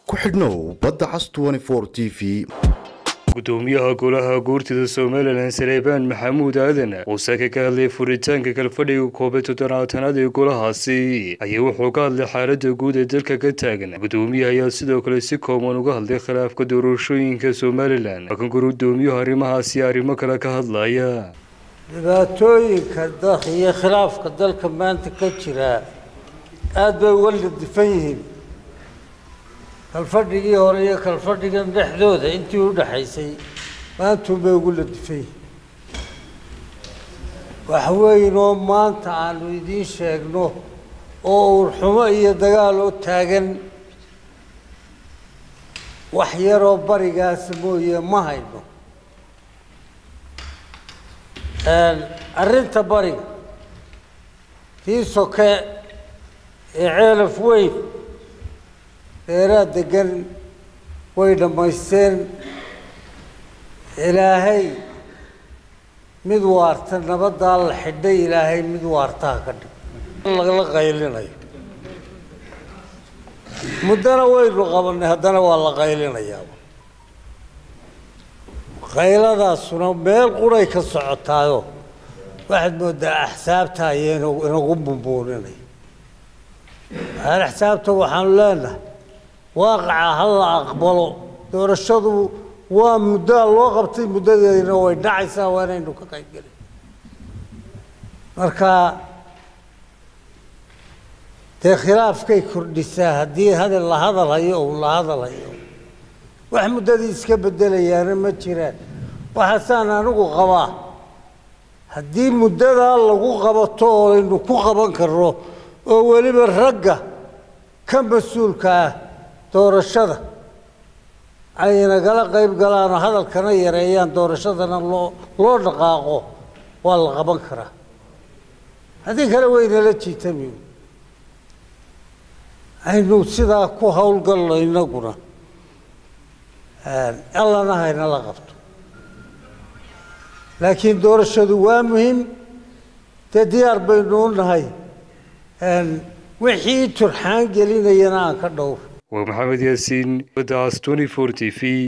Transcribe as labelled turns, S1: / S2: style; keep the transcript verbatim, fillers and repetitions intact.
S1: ku xidhnow badda cas twenty four T V.
S2: gudoomiyaha golaha guurtida Soomaaliland Saleebaan Maxamuud Aadan oo saaka ka hadlay furitaanka kalfadhiga koob iyo toddobaatanaad ee golahaasi ayaa wuxuu ka hadlay xaaladda guud ee dalka ka taagan. Gudoomiyaha ayaa sidoo kale si kooban uga hadlay khilaafka doorashooyinka Soomaaliland laakiin gudoomiyaha arrimahaasi arrimo kale ka hadlaya.
S3: dhibaatooyinka dalka iyo khilaafka dalka maanta ka jira aad bay uga difan yihiin kalfadhigii hore iyo kalfadhigan dhexdooda intii u dhaxaysay maanta bay ugu ladifay wax weyn oo maanta aanu idiin sheegno oo urxumo iyo dagaal oo taagan wax yaroo barigaas mooye ma hayno arrinta bariga tii soke ee ceelaf weyn reeraa degan way dhammaysteen ilaahay mid waarta nabaddaa la xidhay ilaahay mid waartaa ka dhig lagala qaylinayo muddana waynu qabanay haddana waa la qaylinayaa qayladaasuna meel quray ka socotaayo waxaad moodaa axsaabta ayaynu inagu bumbuuninay axsaabta waxaanu leenahay waaqaca ha la aqbalo doorashadu waa muddo loo qabtay muddadeedina way dhacaysaa waa inaynu ka qayb gelin marka dee khilaafkay kordhisaa haddii hadal la hadal hayo uu la hadal hayo wax muddadii iska bedelayaana ma jiraan waxaasaan anigu qabaa haddii muddadaa lagu qabato oo aynu ku qaban karno oo weliba ragga ka mas-uulka ah doorashada ay nagala qayb galaan oo hadalkana yareeyaan doorashadana loo loo dhaqaaqo waa la qaban karaa haddii kale waynala jiitamiyo aynu sidaa ku howlgalno inaguna allana hayna la qabto laakiin doorashadu waa muhiim dee diyaar baynu u nahay wixii turxaan gelinayana aan ka dhowr
S2: ومحمد ياسين بدعس twenty four T V.